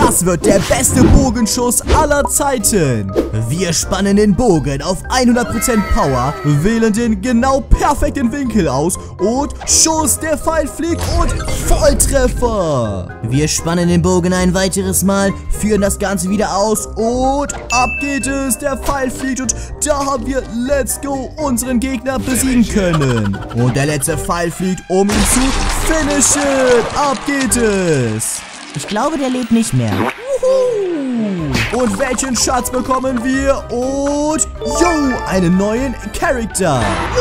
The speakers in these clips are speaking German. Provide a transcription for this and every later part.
Das wird der beste Bogenschuss aller Zeiten. Wir spannen den Bogen auf 100% Power, wählen den genau perfekten Winkel aus und Schuss, der Pfeil fliegt und Volltreffer. Wir spannen den Bogen ein weiteres Mal, führen das Ganze wieder aus und ab geht es. Der Pfeil fliegt und da haben wir Let's Go unseren Gegner besiegen können. Und der letzte Pfeil fliegt, um ihn zu finishen. Ab geht es. Ich glaube, der lebt nicht mehr. Und welchen Schatz bekommen wir? Und, einen neuen Charakter.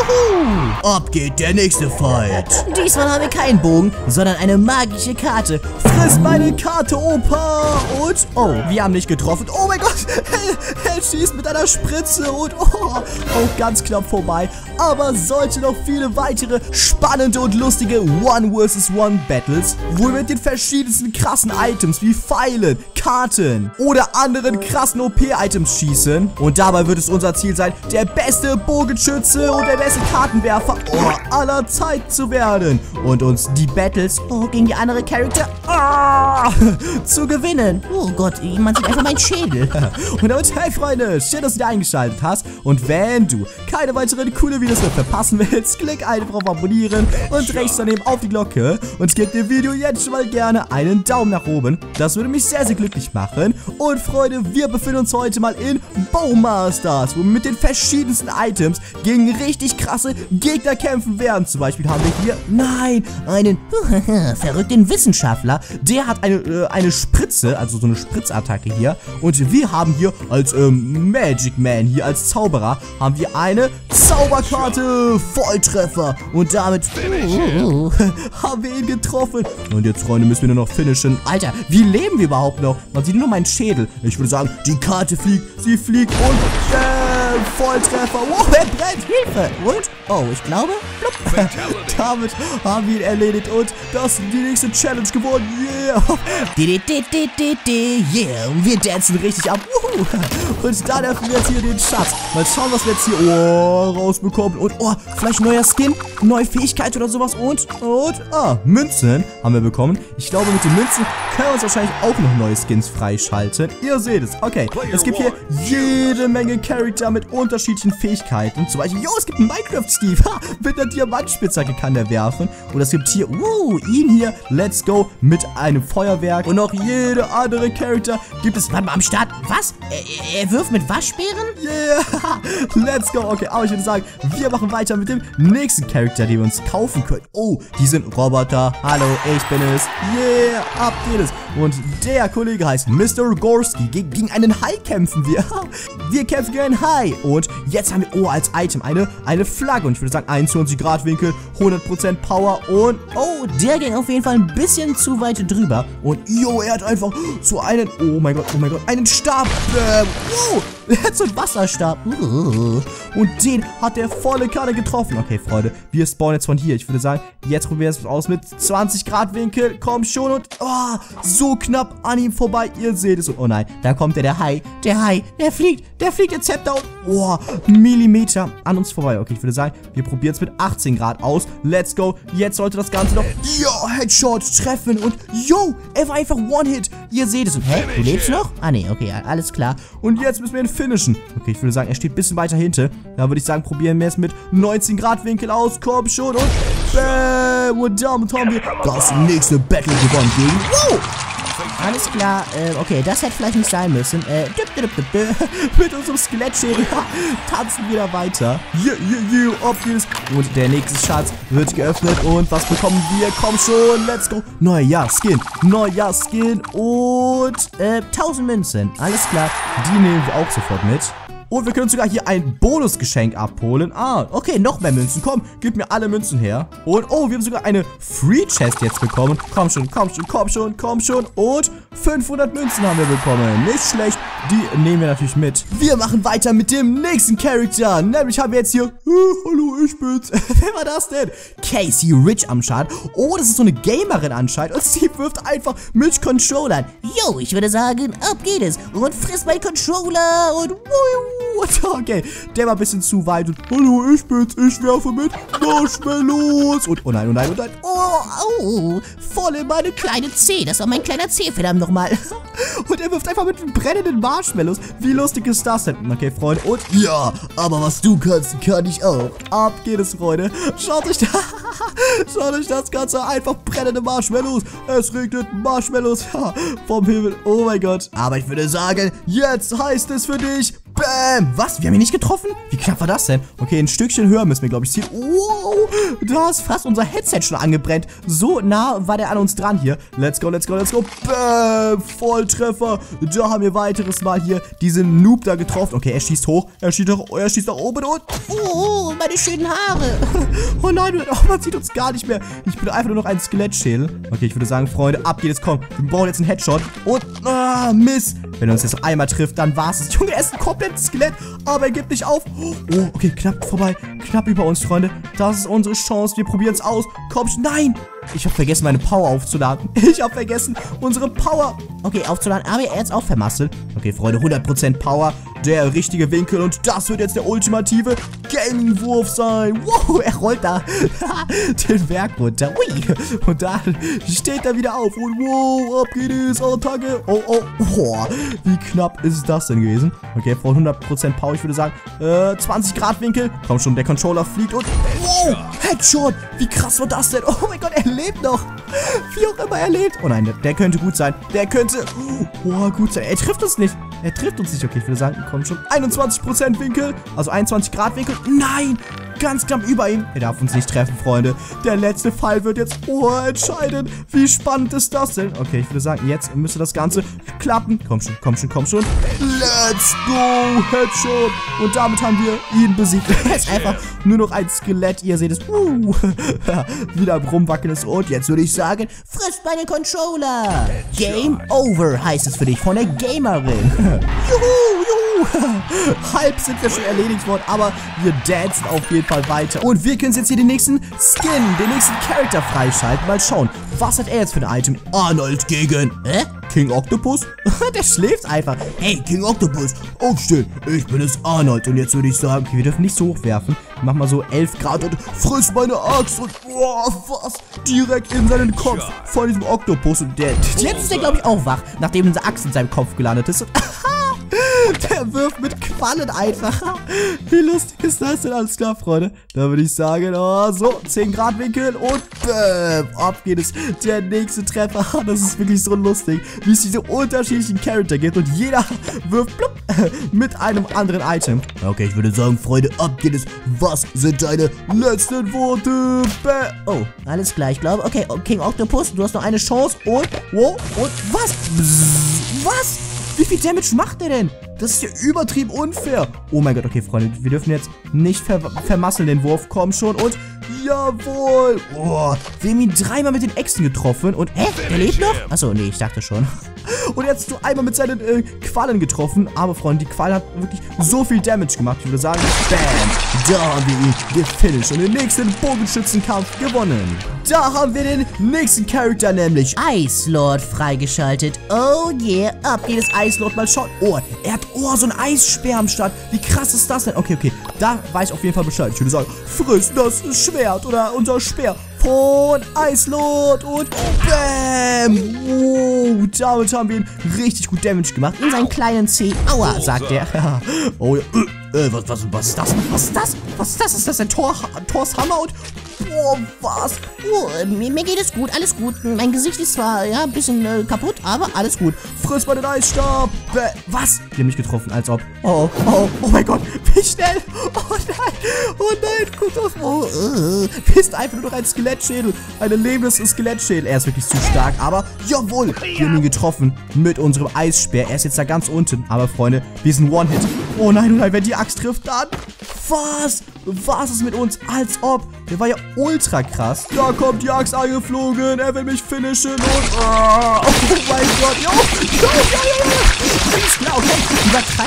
Ab geht der nächste Fight. Diesmal haben wir keinen Bogen, sondern eine magische Karte. Friss meine Karte, Opa. Und, wir haben nicht getroffen. Oh mein Gott, er schießt mit einer Spritze und, auch ganz knapp vorbei. Aber sollte noch viele weitere spannende und lustige One vs. One Battles, wo wir mit den verschiedensten krassen Items wie Pfeilen, Karten oder anderen krassen OP-Items schießen. Und dabei wird es unser Ziel sein, der beste Bogenschütze und der beste Kartenwerfer aller Zeit zu werden. Und uns die Battles gegen die andere Charakter zu gewinnen. Oh Gott, man sieht einfach meinen Schädel. Und damit, hey Freunde, schön, dass du dir eingeschaltet hast. Und wenn du keine weiteren coolen Videos mehr verpassen willst, klick einfach auf Abonnieren und rechts daneben auf die Glocke. Und gib dem Video jetzt schon mal gerne einen Daumen nach oben. Das würde mich sehr, sehr glücklich machen. Und Freunde, wir befinden uns heute mal in Bowmasters, wo wir mit den verschiedensten Items gegen richtig krasse Gegner kämpfen werden. Zum Beispiel haben wir hier, einen verrückten Wissenschaftler. Der hat eine Spritze, also so eine Spritzattacke hier. Und wir haben hier als Magic Man, hier als Zauberer, haben wir eine Zauberkarte. Volltreffer. Und damit haben wir ihn getroffen. Und jetzt, Freunde, müssen wir nur noch finishen. Alter, wie leben wir überhaupt noch? Man sieht nur meinen Schädel. Ich würde sagen, die Karte fliegt, sie fliegt und Volltreffer. Wow, er brennt. Hilfe. Und, ich glaube, damit haben wir ihn erledigt und das ist die nächste Challenge geworden. Yeah. Yeah. Und wir dancen richtig ab. Und dann öffnen wir jetzt hier den Schatz. Mal schauen, was wir jetzt hier rausbekommen. Und vielleicht neuer Skin, neue Fähigkeit oder sowas. Und Münzen haben wir bekommen. Ich glaube, mit den Münzen können wir uns wahrscheinlich auch noch neue Skins freischalten. Ihr seht es. Okay, es gibt hier jede Menge Charakter mit unterschiedlichen Fähigkeiten. Zum Beispiel, es gibt einen Minecraft-Steve. Mit einer Diamantspitzhacke kann der werfen. Und es gibt hier, ihn hier, Let's Go, mit einem Feuerwerk. Und auch jede andere Charakter gibt es. Warte mal, am Start. Was? Er wirft mit Waschbären? Yeah. Let's go. Okay, aber ich würde sagen, wir machen weiter mit dem nächsten Charakter, den wir uns kaufen können. Die sind Roboter. Hallo, ich bin es. Yeah, ab geht es. Und der Kollege heißt Mr. Gorski. Gegen einen Hai kämpfen wir. Wir kämpfen gegen einen Hai. Und jetzt haben wir, als Item eine Flagge. Und ich würde sagen, 21 Grad Winkel, 100% Power. Und, der ging auf jeden Fall ein bisschen zu weit drüber. Und, er hat einfach so einen, oh mein Gott, einen Stab. Er hat so einen Wasserstab. Und den hat der volle Kanne getroffen. Okay, Freunde, wir spawnen jetzt von hier. Ich würde sagen, jetzt probieren wir es aus mit 20 Grad Winkel. Komm schon und, so knapp an ihm vorbei. Ihr seht es. Und, oh nein, da kommt der Hai. Der Hai, der fliegt jetzt Zepter und, Millimeter an uns vorbei. Okay, ich würde sagen, wir probieren es mit 18 Grad aus. Let's go. Jetzt sollte das Ganze noch, Headshot treffen. Und, er war einfach One-Hit. Ihr seht es. Und, du lebst noch? Nee, okay, alles klar. Und jetzt müssen wir ihn finishen. Okay, ich würde sagen, er steht ein bisschen weiter hinten. Da würde ich sagen, probieren wir es mit 19 Grad Winkel aus. Komm schon und bam. Und damit haben wir das nächste Battle gewonnen gegen, alles klar, okay, das hätte vielleicht nicht sein müssen. Mit unserem Skelettschädel tanzen wir da weiter. Ab geht's. Und der nächste Schatz wird geöffnet. Und was bekommen wir? Komm schon, let's go. Neuer Skin und 1000 Münzen. Alles klar, die nehmen wir auch sofort mit. Und wir können sogar hier ein Bonusgeschenk abholen. Okay, noch mehr Münzen. Komm, gib mir alle Münzen her. Und, wir haben sogar eine Free Chest jetzt bekommen. Komm schon. Und 500 Münzen haben wir bekommen. Nicht schlecht. Die nehmen wir natürlich mit. Wir machen weiter mit dem nächsten Charakter. Nämlich haben wir jetzt hier, hallo, ich bin's. Wer war das denn? Casey Rich am Start. Das ist so eine Gamerin anscheinend. Und sie wirft einfach mit Controllern. Ich würde sagen, ab geht es. Und frisst mein Controller. Und okay, der war ein bisschen zu weit. Und, hallo, ich bin's. Ich werfe mit Marshmallows. Und, oh nein. voll in meine kleine Zeh. Das war mein kleiner Zeh, verdammt nochmal. Und er wirft einfach mit brennenden Marshmallows. Wie lustig ist das denn? Okay, Freunde. Und ja, aber was du kannst, kann ich auch. Ab geht es, Freunde. Schaut euch das Ganze. Einfach brennende Marshmallows. Es regnet Marshmallows vom Himmel. Oh mein Gott. Aber ich würde sagen, jetzt heißt es für dich... Bam! Was? Wir haben ihn nicht getroffen? Wie knapp war das denn? Okay, ein Stückchen höher müssen wir, glaube ich, ziehen. Wow! Da ist fast unser Headset schon angebrennt. So nah war der an uns dran hier. Let's go, let's go, let's go. Bam! Volltreffer. Da haben wir weiteres Mal hier diesen Noob da getroffen. Okay, er schießt hoch. Er schießt nach oben und... Oh, meine schönen Haare. Oh nein, man sieht uns gar nicht mehr. Ich bin einfach nur noch ein Skelettschädel. Okay, ich würde sagen, Freunde, ab geht es. Komm, wir brauchen jetzt einen Headshot. Und... Mist. Wenn er uns jetzt noch einmal trifft, dann war es. Junge, er ist ein komplettes Skelett, aber er gibt nicht auf. Oh, okay, knapp vorbei. Knapp über uns, Freunde. Das ist unsere Chance. Wir probieren es aus. Komm, nein! Ich habe vergessen, meine Power aufzuladen. Ich habe vergessen, unsere Power... Okay, aufzuladen, aber er jetzt auch vermasselt. Okay, Freunde, 100% Power. Der richtige Winkel und das wird jetzt der ultimative Gaming-Wurf sein. Wow, er rollt da den Berg runter. Ui. Und dann steht er wieder auf. Und wow, ab geht es. Attacke. Oh, wie knapp ist das denn gewesen? Okay, Freunde, 100% Power. Ich würde sagen, 20 Grad Winkel. Komm schon, der Controller fliegt und wow, Headshot. Wie krass war das denn? Oh mein Gott, er lebt noch. Wie auch immer er lebt. Oh nein, der könnte gut sein. Der könnte gut sein. Er trifft uns nicht. Er trifft uns nicht. Okay, ich würde sagen, komm schon. 21% Winkel. Also 21 Grad Winkel. Nein! Ganz knapp über ihm. Er darf uns nicht treffen, Freunde. Der letzte Fall wird jetzt entscheiden. Wie spannend ist das denn? Okay, ich würde sagen, jetzt müsste das Ganze klappen. Komm schon, komm schon, komm schon. Let's go! Headshot! Und damit haben wir ihn besiegt. Er ist einfach nur noch ein Skelett. Ihr seht es. Wieder am Rumwackeln ist. Und jetzt würde ich sagen, frisst meine Controller. Game over heißt es für dich von der Gamerin. Juhu. Halb sind wir schon erledigt worden, aber wir dancen auf jeden Fall weiter. Und wir können jetzt hier den nächsten Skin, den nächsten Charakter freischalten. Mal schauen, was hat er jetzt für ein Item? Arnold gegen King Octopus? Der schläft einfach. Hey, King Octopus, aufstehen. Ich bin es Arnold. Und jetzt würde ich sagen, okay, wir dürfen nicht so hoch werfen. Mach mal so 11 Grad und friss meine Axt. Und was? Direkt in seinen Kopf von diesem Octopus. Und jetzt ist der, glaube ich, auch wach, nachdem unsere Axt in seinem Kopf gelandet ist. Und der wirft mit Quallen einfach. Wie lustig ist das denn? Alles klar, Freunde. Da würde ich sagen, so, 10 Grad Winkel und ab geht es. Der nächste Treffer. Das ist wirklich so lustig, wie es diese unterschiedlichen Charakter gibt und jeder wirft blub, mit einem anderen Item. Okay, ich würde sagen, Freunde, ab geht es. Was sind deine letzten Worte? Oh, alles klar, ich glaube. Okay, King Octopus, du hast noch eine Chance und, und was? Was? Wie viel Damage macht der denn? Das ist ja übertrieben unfair. Oh mein Gott, okay, Freunde, wir dürfen jetzt nicht vermasseln den Wurf. Komm schon und jawohl. Wir haben ihn 3-mal mit den Äxten getroffen und, der lebt noch? Achso, nee, ich dachte schon. Und jetzt hast du einmal mit seinen Quallen getroffen. Aber, Freunde, die Qualle hat wirklich so viel Damage gemacht. Ich würde sagen, bam, da haben wir ihn gefinisht und den nächsten Bogenschützenkampf gewonnen. Da haben wir den nächsten Charakter, nämlich Ice Lord freigeschaltet. Oh yeah, ab geht es Ice Lord. Mal schauen. Er hat, so ein Eisspeer am Start. Wie krass ist das denn? Okay, da weiß ich auf jeden Fall Bescheid. Ich würde sagen, friss das Schwert oder unser Speer von Ice Lord und bam! Wow, damit haben wir ihn richtig gut Damage gemacht. In seinen kleinen Zeh. Aua, sagt er. Oh ja. Was ist das? Was ist das? Was ist das? Ist das ein Thors Hammer und... was? Mir geht es gut, alles gut. Mein Gesicht ist zwar, ein bisschen kaputt, aber alles gut. Friss mal den Eisstab. Was? Die haben mich getroffen, als ob... Oh mein Gott, wie schnell. Oh nein, guck auf. Bist einfach nur noch ein Skelettschädel. Ein lebendes Skelettschädel. Er ist wirklich zu stark, aber jawohl. Wir haben ihn getroffen mit unserem Eisspeer. Er ist jetzt da ganz unten. Aber, Freunde, wir sind One-Hit. Oh nein, wenn die Axt trifft, dann... Was? Was ist mit uns? Als ob. Der war ja ultra krass. Da kommt die Axt angeflogen. Er will mich finishen und... Oh mein Gott. Ja. Alles klar, okay. Übertreib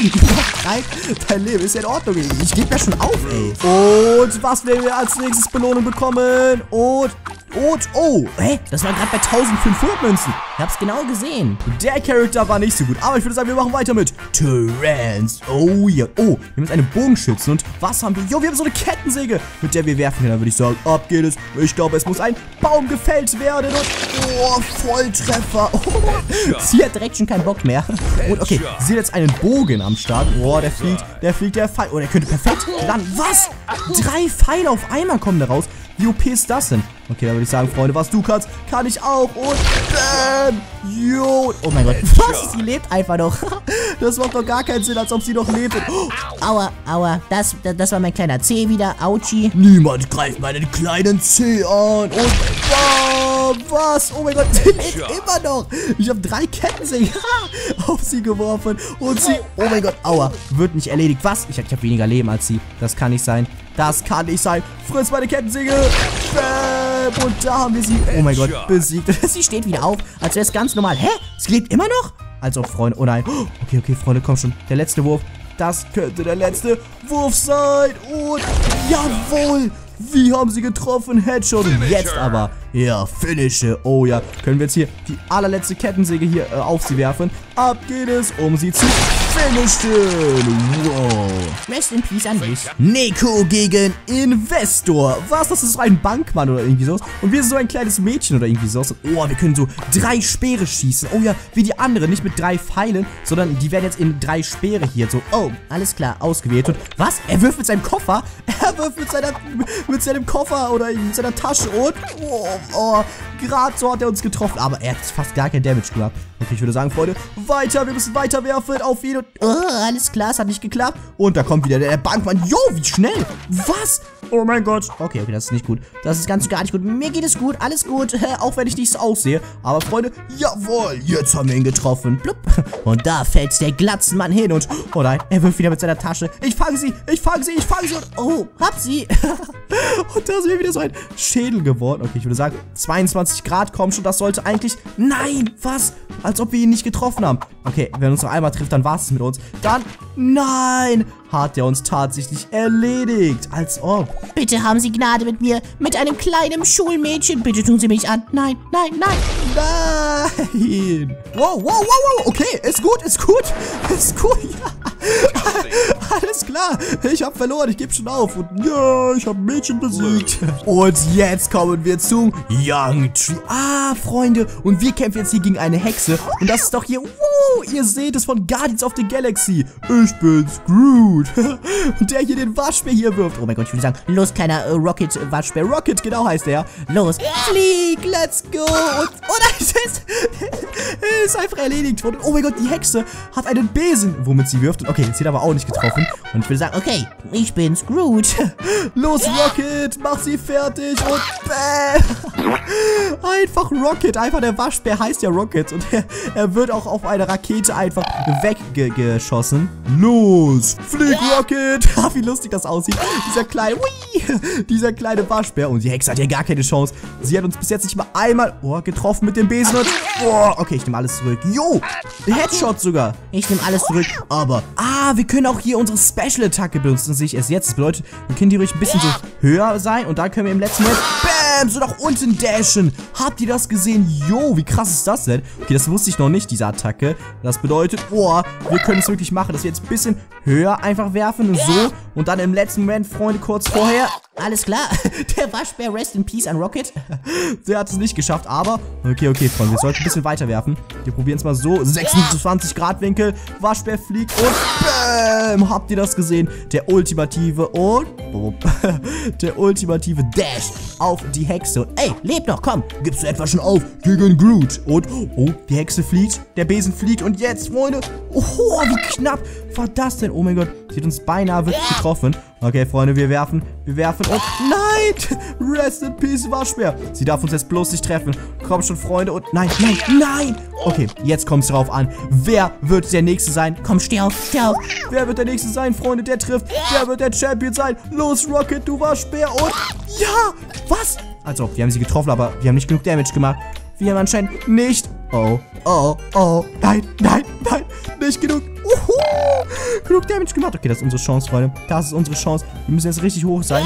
dein Leben. Ist ja in Ordnung. Ich gebe ja schon auf, ey. Und was werden wir als nächstes Belohnung bekommen? Und... Und, oh, das war gerade bei 1500 Münzen. Ich hab's genau gesehen. Der Charakter war nicht so gut, aber ich würde sagen, wir machen weiter mit Terrence. Oh ja, oh, wir haben jetzt eine Bogenschützen und was haben wir? Jo, wir haben so eine Kettensäge, mit der wir werfen können. Dann würde ich sagen, ab geht es. Ich glaube, es muss ein Baum gefällt werden und, oh, Volltreffer. Oh, sie hat direkt schon keinen Bock mehr. Und okay, sie hat jetzt einen Bogen am Start. Oh, der fliegt, der Pfeil. Oh, der könnte perfekt landen. Was? 3 Pfeile auf einmal kommen da raus. Wie OP ist das denn? Okay, dann würde ich sagen, Freunde, was du kannst, kann ich auch. Und bam! Jo! Oh mein Gott, was? Sie lebt einfach noch. Das macht doch gar keinen Sinn, als ob sie noch lebt. Oh, aua, aua. Das war mein kleiner Zeh wieder. Autschi. Niemand greift meinen kleinen Zeh an. Und bam! Was? Oh mein Gott, sie lebt immer noch. Ich habe 3 Kettensägen auf sie geworfen. Und sie, oh mein Gott, aua, wird nicht erledigt. Was? Ich habe weniger Leben als sie. Das kann nicht sein. Das kann nicht sein. Friss meine Kettensäge. Bam. Und da haben wir sie, oh mein Gott, besiegt. Sie steht wieder auf, als wäre es ganz normal. Hä? Sie lebt immer noch? Also, Freunde, oh nein. Okay, Freunde, komm schon. Der letzte Wurf. Das könnte der letzte Wurf sein. Und jawohl. Wie haben sie getroffen? Headshot. Und jetzt aber, ja, Finische. Oh ja, können wir jetzt hier die allerletzte Kettensäge hier auf sie werfen. Ab geht es, um sie zu finishen. Wow. Rest in Peace an dich. Neko gegen Investor. Was? Das ist so ein Bankmann oder irgendwie so. Und wir sind so ein kleines Mädchen oder irgendwie so. Oh, wir können so 3 Speere schießen. Oh ja, wie die anderen. Nicht mit 3 Pfeilen, sondern die werden jetzt in 3 Speere hier so. Oh, alles klar, ausgewählt. Und was? Er wirft mit seinem Koffer. Er wirft mit seinem Koffer oder mit seiner Tasche. Und gerade so hat er uns getroffen. Aber er hat fast gar kein Damage gemacht. Okay, ich würde sagen, Freunde, weiter. Wir müssen weiter werfen auf ihn. Und, alles klar, es hat nicht geklappt. Und da kommt wieder der Bankmann. Jo, wie schnell. Was? Oh mein Gott. Okay, das ist nicht gut. Das ist ganz gar nicht gut. Mir geht es gut, alles gut. Auch wenn ich nicht so aussehe. Aber, Freunde, jawohl. Jetzt haben wir ihn getroffen. Blub. Und da fällt der Glatzenmann hin. Und, oh nein, er wirft wieder mit seiner Tasche. Ich fange sie. Und, oh, hab sie. Und da ist mir wieder so ein Schädel geworden. Okay, ich würde sagen, 22 Grad kommen schon. Das sollte eigentlich... Nein, was? Als ob wir ihn nicht getroffen haben. Okay, wenn er uns noch einmal trifft, dann war es mit uns. Dann... Nein! Hat er uns tatsächlich erledigt. Als ob. Bitte haben Sie Gnade mit mir. Mit einem kleinen Schulmädchen. Bitte tun Sie mich an. Nein. Wow. Okay, ist gut. Ja. Alles klar. Ich habe verloren. Ich gebe schon auf. Und ja, ich habe Mädchen besiegt. Und jetzt kommen wir zum Young Tree. Ah, Freunde. Und wir kämpfen jetzt hier gegen eine Hexe. Und das ist doch hier... Wow, ihr seht es von Guardians of the Galaxy. Ich bin Groot. Und der hier den Waschbär hier wirft. Oh mein Gott, ich würde sagen, los, kleiner Rocket-Waschbär. Rocket, genau heißt er. Los, flieg, let's go. Und, oh nein, ist einfach erledigt worden. Oh mein Gott, die Hexe hat einen Besen, womit sie wirft. Okay, sie hat aber auch nicht getroffen. Und ich würde sagen, okay, ich bin's, Groot. Los, Rocket, mach sie fertig. Und bam. Einfach Rocket, einfach der Waschbär heißt ja Rocket. Und er wird auch auf eine Rakete einfach weggeschossen. Los, flieg, Rocket. Wie lustig das aussieht. Dieser kleine Waschbär. Und die Hexe hat ja gar keine Chance. Sie hat uns bis jetzt nicht mal einmal getroffen mit dem Besen. Und, okay, ich nehme alles zurück. Jo, Headshot sogar. Ich nehme alles zurück. Aber, wir können auch hier unsere Special-Attacke benutzen. Das sehe ich erst jetzt. Das bedeutet, wir können die ruhig ein bisschen so höher sein. Und dann können wir im letzten Moment, bam, so nach unten dashen. Habt ihr das gesehen? Jo, wie krass ist das denn? Okay, das wusste ich noch nicht, diese Attacke. Das bedeutet, wir können es wirklich machen, dass wir jetzt ein bisschen höher einfach werfen. So. Und dann im letzten Moment, Freunde, kurz vorher. Alles klar. Der Waschbär, rest in peace an Rocket. Der hat es nicht geschafft, aber... Okay, Freunde, wir sollten ein bisschen weiter werfen. Wir probieren es mal so. 26 Grad Winkel. Waschbär fliegt und bam! Habt ihr das gesehen? Der ultimative der ultimative Dash auf die Hexe. Und ey, lebt noch, komm. Gibst du etwa schon auf gegen Groot? Und, die Hexe fliegt. Der Besen fliegt. Und jetzt, Freunde. Wie knapp war das denn? Oh mein Gott. Sie hat uns beinahe wirklich getroffen. Okay, Freunde, wir werfen. Und nein! Rest in peace, Waschbär. Sie darf uns jetzt bloß nicht treffen. Komm schon, Freunde. Und nein! Okay, jetzt kommt es darauf an. Wer wird der Nächste sein? Komm, steh auf. Wer wird der Nächste sein, Freunde? Der trifft. Wer wird der Champion sein? Los, Rocket, du Waschbär. Und ja! Was? Also, wir haben sie getroffen, aber wir haben nicht genug Damage gemacht. Wir haben anscheinend nicht... Nein, nicht genug. Genug Damage gemacht. Okay, das ist unsere Chance, Freunde. Das ist unsere Chance. Wir müssen jetzt richtig hoch sein. So,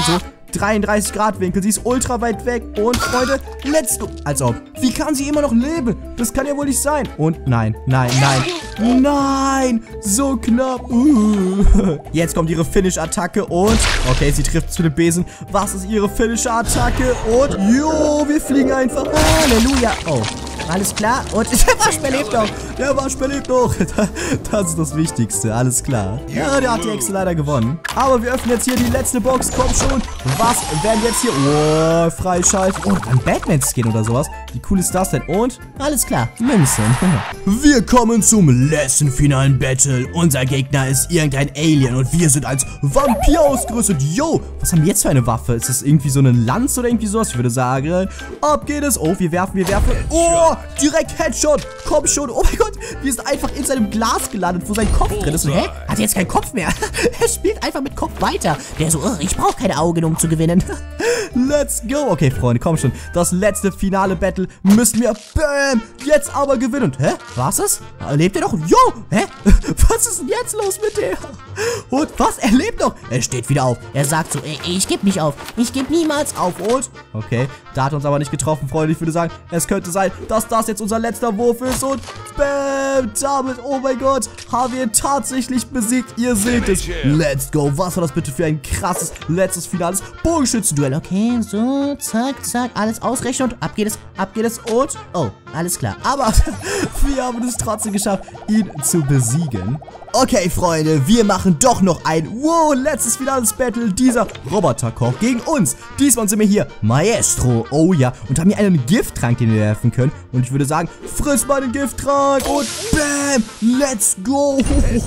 33 Grad Winkel. Sie ist ultra weit weg. Und, Freunde, let's go. Als ob. Wie kann sie immer noch leben? Das kann ja wohl nicht sein. Und nein, nein, nein. Nein, so knapp. Jetzt kommt ihre Finish-Attacke und... Okay, sie trifft zu dem Besen. Was ist ihre Finish-Attacke? Und... Jo, wir fliegen einfach. Halleluja. Oh, alles klar. Und der Waschbär lebt noch. Der Waschbär lebt noch. Das ist das Wichtigste, alles klar. Ja, der hat die Hexe leider gewonnen. Aber wir öffnen jetzt hier die letzte Box. Komm schon. Was werden jetzt hier... Oh, freischalten. Oh, ein Batman-Skin oder sowas. Wie cool ist das denn? Und... Alles klar, Münzen. Wir kommen zum letzten finalen Battle. Unser Gegner ist irgendein Alien und wir sind als Vampir ausgerüstet. Yo, was haben wir jetzt für eine Waffe? Ist das irgendwie so eine Lanze oder irgendwie sowas? Ich würde sagen, ab geht es. Oh, wir werfen. Oh, direkt Headshot. Komm schon. Oh mein Gott, wir sind einfach in seinem Glas gelandet, wo sein Kopf drin ist. Und, Hä? Hat jetzt keinen Kopf mehr. Er spielt einfach mit Kopf weiter. Der so, ich brauche keine Augen, um zu gewinnen. Let's go. Okay, Freunde, komm schon. Das letzte finale Battle müssen wir, bam, jetzt aber gewinnen. Und, hä? Was ist? Lebt er noch? Jo, hä? Was ist denn jetzt los mit der? Und was? Er lebt noch. Er steht wieder auf. Er sagt so, ich gebe nicht auf. Ich gebe niemals auf. Und, okay, da hat uns aber nicht getroffen, Freunde. Ich würde sagen, es könnte sein, dass das jetzt unser letzter Wurf ist. Und, bam, damit, oh mein Gott, haben wir ihn tatsächlich besiegt. Ihr seht es. Let's go. Was war das bitte für ein krasses, letztes, finales Bogenschützenduell? Okay, so, zack, zack, alles ausrechnen und ab geht es und, oh, alles klar. Aber wir haben es trotzdem geschafft, ihn zu besiegen. Okay, Freunde, wir machen doch noch ein, letztes finales Battle dieser Roboterkoch gegen uns. Diesmal sind wir hier Maestro, oh ja, und haben hier einen Gifttrank, den wir werfen können. Und ich würde sagen, friss mal den Gifttrank und bam, let's go.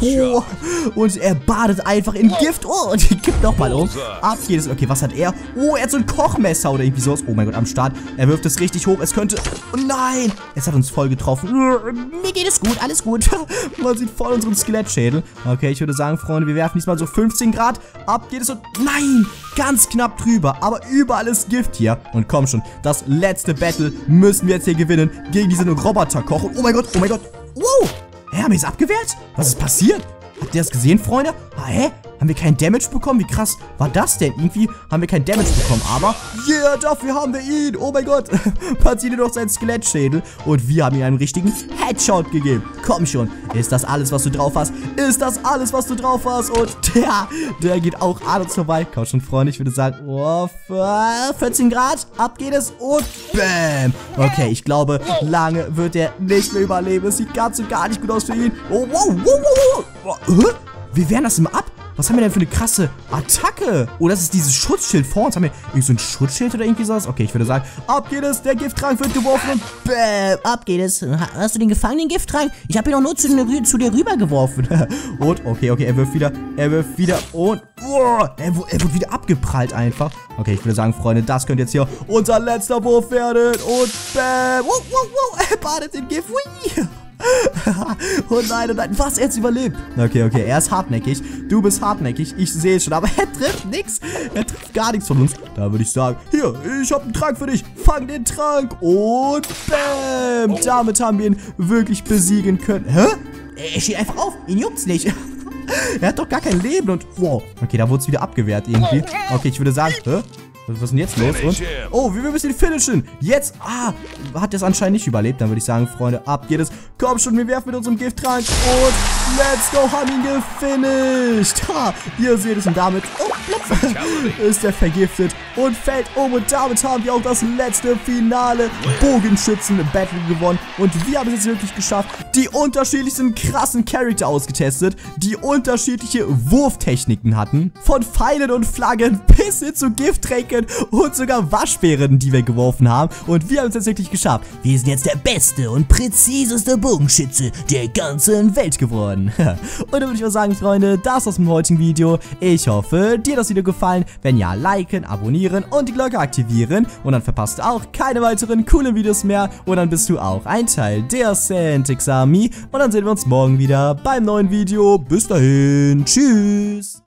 Und er badet einfach in Gift. Oh, und kippt nochmal um. Ab geht es. Okay, was hat er? Oh, er hat so ein Kochmesser oder irgendwie sowas. Oh mein Gott, am Start. Er wirft es richtig hoch. Es könnte... Oh nein, es hat uns voll getroffen. Mir geht es gut, alles gut. Man sieht voll unseren Skelettschädel. Okay, ich würde sagen, Freunde, wir werfen diesmal so 15 Grad. Ab geht es und... Nein, ganz knapp drüber. Aber überall ist Gift hier. Und komm schon, das letzte Battle müssen wir jetzt hier gewinnen gegen diesen Roboterkoch. Und oh mein Gott, oh mein Gott. Wow, haben wir es abgewehrt? Was ist passiert? Habt ihr das gesehen, Freunde? Hä? Haben wir keinen Damage bekommen? Wie krass war das denn? Irgendwie haben wir keinen Damage bekommen, aber yeah, dafür haben wir ihn. Oh mein Gott. Man sieht doch seinen Skelettschädel und wir haben ihm einen richtigen Headshot gegeben. Komm schon. Ist das alles, was du drauf hast? Ist das alles, was du drauf hast? Und der geht auch an uns vorbei. Komm schon, Freunde. Ich würde sagen, 14 Grad. Ab geht es und bam. Okay, ich glaube, lange wird er nicht mehr überleben. Es sieht ganz und gar nicht gut aus für ihn. Oh, wow. Wir wehren das immer ab. Was haben wir denn für eine krasse Attacke? Oh, das ist dieses Schutzschild vor uns. Haben wir irgendwie so ein Schutzschild oder irgendwie sowas? Okay, ich würde sagen, ab geht es. Der Gifttrank wird geworfen und bäm. Ab geht es. Hast du den gefangen, den Gifttrank? Ich habe ihn doch nur zu dir rüber geworfen. Und, okay, er wirft wieder. Und, er wird wieder abgeprallt einfach. Okay, ich würde sagen, Freunde, das könnte jetzt hier unser letzter Wurf werden. Und bäm. Er badet in Gift. Hui. Oh nein, was? Er hat überlebt. Okay, er ist hartnäckig. Du bist hartnäckig. Ich sehe es schon, aber er trifft nichts. Er trifft gar nichts von uns. Da würde ich sagen, hier, ich habe einen Trank für dich. Fang den Trank. Und bam. Damit haben wir ihn wirklich besiegen können. Hä? Er steht einfach auf. Ihn juckt's nicht. Er hat doch gar kein Leben und... Wow. Okay, da wurde es wieder abgewehrt irgendwie. Okay, ich würde sagen, was ist denn jetzt los? Und, oh, wir müssen ihn finishen. Jetzt, hat er es anscheinend nicht überlebt. Dann würde ich sagen, Freunde, ab geht es. Komm schon, wir werfen mit unserem Gifttrank. Und let's go, haben ihn gefinisht. Ihr seht es und damit ist er vergiftet und fällt um. Und damit haben wir auch das letzte finale Bogenschützen-Battle gewonnen. Und wir haben es jetzt wirklich geschafft, die unterschiedlichsten krassen Charakter ausgetestet, die unterschiedliche Wurftechniken hatten. Von Pfeilen und Flaggen bis hin zu Gifttränken und sogar Waschbären, die wir geworfen haben. Und wir haben es jetzt wirklich geschafft. Wir sind jetzt der beste und präziseste Bogenschütze der ganzen Welt geworden. Und dann würde ich mal sagen, Freunde, das war's mit dem heutigen Video. Ich hoffe, dir hat das Video gefallen. Wenn ja, liken, abonnieren und die Glocke aktivieren. Und dann verpasst du auch keine weiteren coolen Videos mehr. Und dann bist du auch ein Teil der Santix Army. Und dann sehen wir uns morgen wieder beim neuen Video. Bis dahin, tschüss.